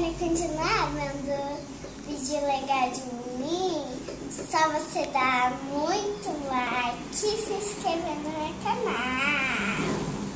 querem continuar vendo vídeo legal de mim, só você dar muito like, se inscrever